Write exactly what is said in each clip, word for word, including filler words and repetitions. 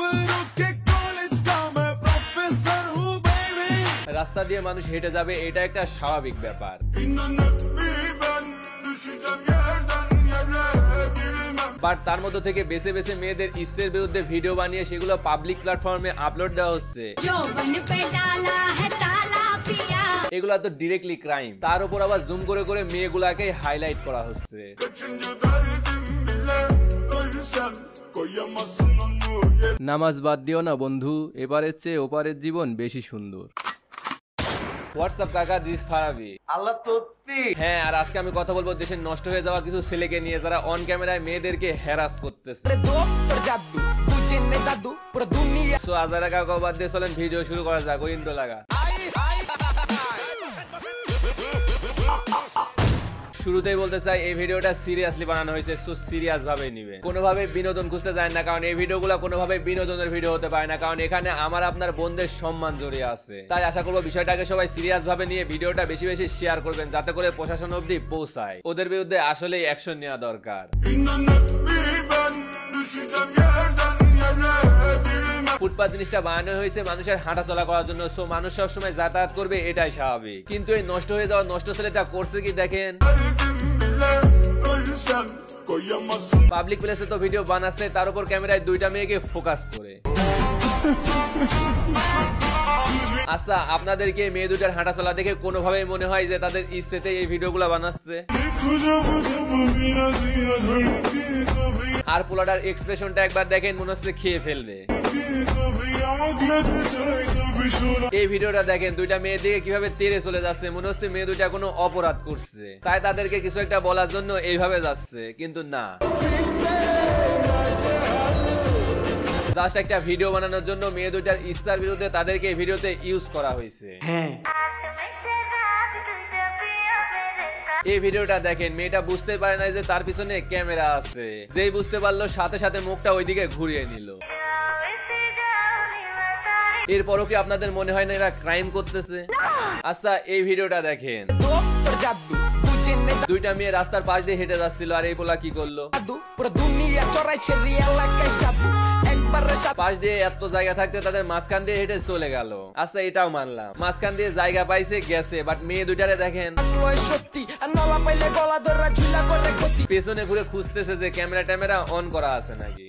রাস্তা দিয়ে মানুষ হেঁটে যাবে, এটা একটা স্বাভাবিক ব্যাপার। বাট তার মধ্যে থেকে বেছে বেছে মেয়েদের ইচ্ছের বিরুদ্ধে ভিডিও বানিয়ে সেগুলো পাবলিক প্ল্যাটফর্মে আপলোড দেওয়া হচ্ছে। এগুলা তো ডিরেক্টলি ক্রাইম। তার উপর আবার জুম করে করে মেয়েগুলাকে হাইলাইট করা হচ্ছে। নামাজ বাদ দিও না বন্ধু, এবারের চেয়ে ওপারের জীবন বেশি সুন্দর। হোয়াটসঅ্যাপ কাকা, দিস ফারাবি। আল্লাহ তোত্তি। হ্যাঁ, আর আজকে আমি কথা বলবো দেশের নষ্ট হয়ে যাওয়া কিছু ছেলেকে নিয়ে যারা অন ক্যামেরায় মেয়েদেরকে হ্যারাস করতেছে। সো আজারা কাকা বাদ দিয়ে চলেন ভিডিও শুরু করা যাক। ওই ইন্ট্রো লাগা। শুরুতেই বলতে চাই এই ভিডিওটা সিরিয়াসলি বানানো হয়েছে, সো সিরিয়াস ভাবে নিবে। কোনোভাবে বিনোদন খুঁজতে যায় না, কারণ এই ভিডিওগুলো কোনোভাবে বিনোদনের ভিডিও হতে পারে না, কারণ এখানে আমার আপনার বোনদের সম্মান জড়িয়ে আছে। তাই আশা করবো বিষয়টাকে সবাই সিরিয়াস ভাবে নিয়ে ভিডিওটা বেশি বেশি শেয়ার করবেন, যাতে করে প্রশাসন অবধি পৌঁছায়। ওদের বিরুদ্ধে আসলেই অ্যাকশন নেওয়া দরকার। ফুটপাত জিনিসটা বানানো হয়েছে মানুষের হাঁটা চলা করার জন্য, সো মানুষ সবসময় যাতায়াত করবে, এটাই স্বাভাবিক। কিন্তু এই নষ্ট হয়ে যাওয়া নষ্ট ছেলেটা করছে কি দেখেন। পাবলিক প্লেসে তো ভিডিও বানাচ্ছে, তার উপর ক্যামেরায় দুইটা মেয়েকে ফোকাস করে। আচ্ছা, আপনাদেরকে মেয়ে দুটার হাঁটা চলা দেখে কোনোভাবেই মনে হয় যে তাদের ইচ্ছেতে এই ভিডিওগুলো বানাচ্ছে? আর পোলাটার এক্সপ্রেশনটা একবার দেখেন, মনে হচ্ছে খেয়ে ফেলবে। এই ভিডিওটা দেখেন, দুইটা মেয়ে দিকে কিভাবে তেড়ে চলে যাচ্ছে, মনে হচ্ছে মেয়ে দুইটা কোনো অপরাধ করছে, তাই তাদেরকে কিছু একটা বলার জন্য এইভাবে যাচ্ছে, কিন্তু না, জাস্ট একটা ভিডিও বানানোর জন্য মেয়ে দুইটার ইচ্ছার বিরুদ্ধে তাদেরকে এই ভিডিওতে ইউজ করা হয়েছে। হ্যাঁ, এই ভিডিওটা দেখেন, মেয়েটা বুঝতে পারে না যে তার পিছনে ক্যামেরা আছে, যেই বুঝতে পারলো সাথে সাথে মুখটা ওইদিকে ঘুরিয়ে নিল। এরপরও কি আপনাদের মনে হয় না এরা ক্রাইম করতেছে? আচ্ছা, এই ভিডিওটা দেখেন, দুইটা মেয়ে রাস্তার পাশ দিয়ে হেঁটে যাচ্ছিল, আর এই পোলা কি করলো, পাশ দিয়ে এত জায়গা থাকতে তাদের মাঝখান দিয়ে হেঁটে চলে গেল। আচ্ছা, এটাও মানলাম, মাঝখান দিয়ে জায়গা পাইছে গেছে, বাট মেয়ে দুইটারে দেখেন পেছনে ঘুরে খুঁজতেছে যে ক্যামেরা ট্যামেরা অন করা আছে নাকি।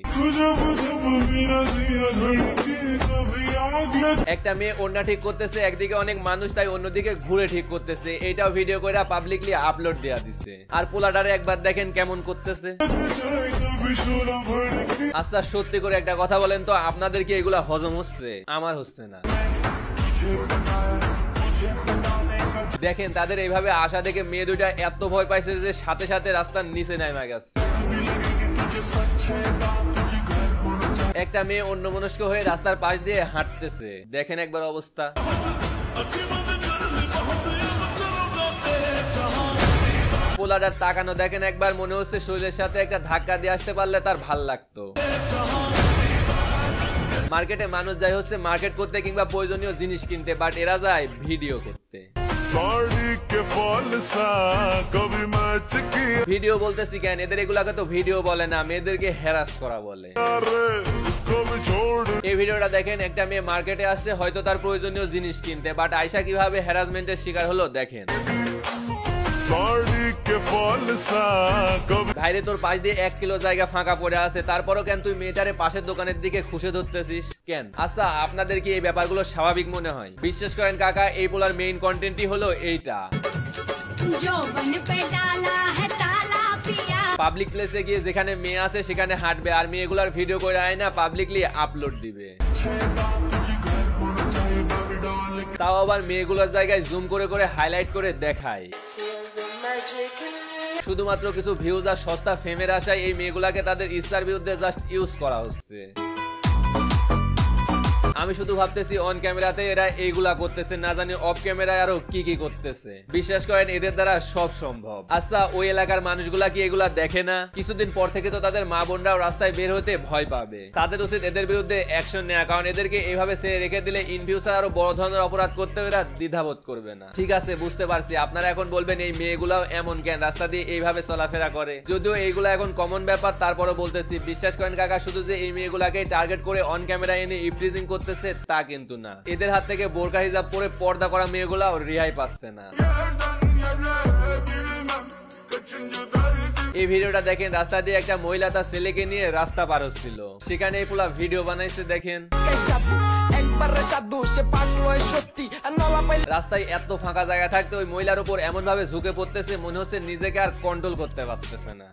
একটা মেয়ে ওড়না ঠিক করতেছে, একদিকে অনেক মানুষ, তাই অন্যদিকে ঘুরে ঠিক করতেছে। এইটাও ভিডিও করে পাবলিকলি আপলোড দেয়া দিছে। আর পোলাটারে একবার দেখেন কেমন করতেছে। আচ্ছা, সত্যি করে একটা কথা বলেন তো, আপনাদের কি এগুলা হজম হচ্ছে? আমার হচ্ছে না। দেখেন, তাদের এইভাবে আশা দেখে মেয়ে দুইটা এত ভয় পাইছে যে সাথে সাথে রাস্তার নিচে নেমে গেছে। একটা মেয়ে অন্যমনস্ক হয়ে রাস্তার পাশ দিয়ে হাঁটতেছে, দেখেন একবার অবস্থা। পোলাটার তাকানো দেখেন একবার, মনে হচ্ছে শরীরের সাথে একটা ধাক্কা দিয়ে আসতে পারলে তার ভাল লাগতো। মার্কেটে মানুষ যায় হচ্ছে মার্কেট করতে কিংবা প্রয়োজনীয় জিনিস কিনতে, বাট এরা যায় ভিডিও করতে। ভিডিও বলতেছি কেন, এদের এগুলাকে তো ভিডিও বলে না, মেয়েদেরকে হ্যারাস করা বলে। এই ভিডিওটা দেখেন, একটা মেয়ে মার্কেটে আসছে হয়তো তার প্রয়োজনীয় জিনিস কিনতে, বাট আয়শা কিভাবে হ্যারাসমেন্টের শিকার হলো দেখেন। ভাইরে, তোর পাশ দিয়ে এক কিলো জায়গা ফাঁকা পড়ে আছে, তারপরও কেন তুই মেয়েটারে পাশের দোকানের দিকে খুশে ধরতেছিস কেন? আচ্ছা, আপনাদের কি এই ব্যাপারগুলো স্বাভাবিক মনে হয়? বিশ্বাস করেন কাকা, এই পোলার মেইন কন্টেন্টই হলো এইটা। পাবলিক প্লেসে গিয়ে যেখানে মেয়ে আছে সেখানে হাঁটবে, আর মেয়েগুলার ভিডিও করে আয় না পাবলিকলি আপলোড দিবে। তাও আবার মেয়েগুলোর জায়গায় জুম করে করে হাইলাইট করে দেখায়। শুধুমাত্র কিছু ভিউজ আর সস্তা ফেমের আশায় এই মেয়েগুলাকে তাদের ইচ্ছার বিরুদ্ধে জাস্ট ইউজ করা হচ্ছে। আমি শুধু ভাবতেছি অন ক্যামেরাতে এরা এইগুলা করতেছে, না জানি অফ ক্যামেরায় আরো কি কি করতেছে। বিশ্বাস করেন এদের দ্বারা সব সম্ভব। আচ্ছা ওই এলাকার মানুষগুলা কি এগুলা দেখে না? কিছুদিন পর থেকে তো তাদের মা বোনরাও রাস্তায় বের হতে ভয় পাবে। তাদের উচিত এদের বিরুদ্ধে অ্যাকশন নেওয়া, কারণ এদেরকে এইভাবে সে রেখে দিলে ইন ফিউচার আরো বড় ধরনের অপরাধ করতে এরা দ্বিধাবোধ করবে না। ঠিক আছে বুঝতে পারছি, আপনারা এখন বলবেন এই মেয়েগুলাও এমন কেন রাস্তা দিয়ে এইভাবে চলাফেরা করে। যদিও এইগুলা এখন কমন ব্যাপার, তারপরে বলতেছি বিশ্বাস করেন কাকা শুধু যে এই মেয়েগুলাকে টার্গেট করে অন ক্যামেরা এনে ইফটিজিং করতেছে তা কিন্তু না। এদের হাত থেকে বোরকা হিজাব পরে পর্দা করা মেয়েগুলাও রেহাই পাচ্ছে না। এই ভিডিওটা দেখেন, রাস্তা দিয়ে একটা মহিলা তার ছেলেকে নিয়ে রাস্তা পার হচ্ছিল, সেখানে এই পুরো ভিডিও বানাইছে দেখেন। রাস্তায় এত ফাঁকা জায়গা থাকতে ওই মহিলার উপর এমন ভাবে ঝুঁকে পড়তেছে মনে হচ্ছে নিজেকে আর কন্ট্রোল করতে পারতেছে না।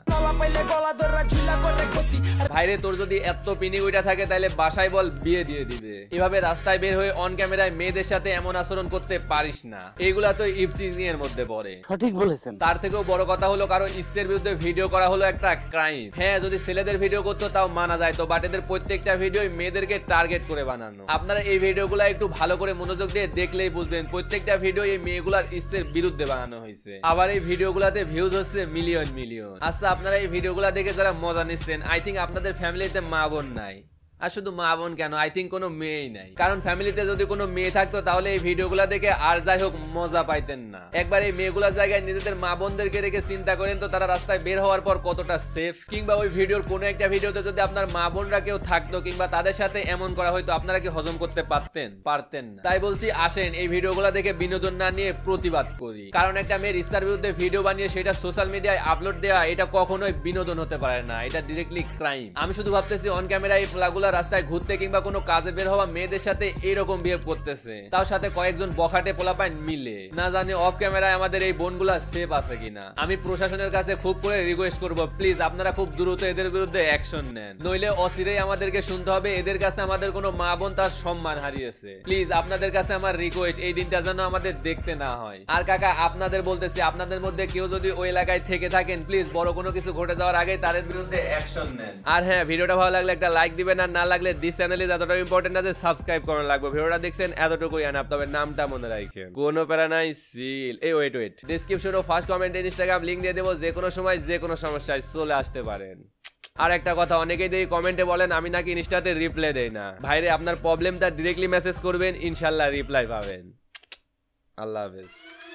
ভাইরে তোর যদি এত পিনি উইটা থাকে তাহলে বাসায় বল বিয়ে দিয়ে দিবে। এভাবে রাস্তায় বের হয়ে অন ক্যামেরায় মেয়েদের সাথে এমন আচরণ করতে পারিস না। এইগুলা তো ইফটিজিং এর মধ্যে পড়ে। সঠিক বলেছেন। তার থেকেও বড় কথা হলো কারো ইচ্ছের বিরুদ্ধে ভিডিও করা হলো একটা ক্রাইম। হ্যাঁ যদি ছেলেদের ভিডিও করতো তাও মানা যায়, তো বাট এদের প্রত্যেকটা ভিডিও মেয়েদেরকে টার্গেট করে বানানো। আপনারা এই ভিডিওগুলো একটু ভালো করে মনোযোগ দিয়ে দেখলেই বুঝবেন প্রত্যেকটা ভিডিও এই মেয়েগুলার ইচ্ছের বিরুদ্ধে বানানো হয়েছে। আবার এই ভিডিওগুলোতে ভিউজ হচ্ছে মিলিয়ন মিলিয়ন। আচ্ছা আপনারা এই ভিডিওগুলো দেখে যারা মজা নিচ্ছেন, আই থিঙ্ক আপনাদের ফ্যামিলিতে মা বোন নাই। আর শুধু মা বোন কেন, আই থিঙ্ক কোনো মেয়েই নাই। কারণ ফ্যামিলিতে যদি কোনো মেয়ে থাকতো তাহলে এই ভিডিওগুলো দেখে আর যাই হোক মজা পাইতেন না। একবার এই মেয়েগুলোর জায়গায় নিজেদের মা বোনদেরকে রেখে চিন্তা করেন তো তারা রাস্তায় বের হওয়ার পর কতটা সেফ। কিংবা ওই ভিডিওর কোনো একটা ভিডিওতে যদি আপনার মা বোনরা কেউ থাকতো কিংবা তাদের সাথে এমন করা হয়তো, আপনারা কি হজম করতে পারতেন? পারতেন না। তাই বলছি আসেন এই ভিডিওগুলো দেখে বিনোদন না নিয়ে প্রতিবাদ করি। কারণ একটা মেয়ের ইচ্ছার বিরুদ্ধে ভিডিও বানিয়ে সেটা সোশ্যাল মিডিয়ায় আপলোড দেওয়া এটা কখনোই বিনোদন হতে পারে না, এটা ডিরেক্টলি ক্রাইম। আমি শুধু ভাবতেছি অন ক্যামেরায় এই ফ্লাগুলা রাস্তায় ঘুরতে কিংবা কোনো কাজে বের হওয়া মেয়েদের সাথে এরকম বিহেভ করতেছে, তার সাথে কয়েকজন বখাটে পোলাপাইন মিলে। না জানি অফ ক্যামেরায় আমাদের এই বোনগুলা সেফ আছে কিনা। আমি প্রশাসনের কাছে খুব করে রিকোয়েস্ট করব, প্লিজ আপনারা খুব দ্রুত এদের বিরুদ্ধে অ্যাকশন নেন, নইলে অচিরেই আমাদেরকে শুনতে হবে এদের কাছে আমাদের কোনো মা বোন তার সম্মান হারিয়েছে। প্লিজ আপনাদের কাছে আমার রিকোয়েস্ট, এই দিনটা যেন আমাদের দেখতে না হয়। আর কাকা আপনাদের বলতেছি, আপনাদের মধ্যে কেউ যদি ওই এলাকায় থেকে থাকেন প্লিজ বড় কোনো কিছু ঘটে যাওয়ার আগে তাদের বিরুদ্ধে অ্যাকশন নেন। আর হ্যাঁ ভিডিওটা ভালো লাগলে একটা লাইক দিবেন, আর না লাগলে দিস চ্যানেল এতটা ইম্পর্টেন্ট আছে সাবস্ক্রাইব করা লাগবে। ভিডিওটা দেখছেন এতটুকুই আনাপ, তবে নামটা মনে রাখেন কোনো প্যারা নাই সিল। এই ওয়েট ওয়েট ডেসক্রিপশন ও ফার্স্ট কমেন্টে ইনস্টাগ্রাম লিংক দিয়ে দেবো, যে কোনো সময় যে কোনো সমস্যায় চলে আসতে পারেন। আর একটা কথা, অনেকেই দেখি কমেন্টে বলেন আমি নাকি ইনস্টাতে রিপ্লাই দেই না। ভাইরে আপনার প্রবলেমটা ডিরেক্টলি মেসেজ করবেন, ইনশাল্লাহ রিপ্লাই পাবেন। আল্লাহ হাফেজ।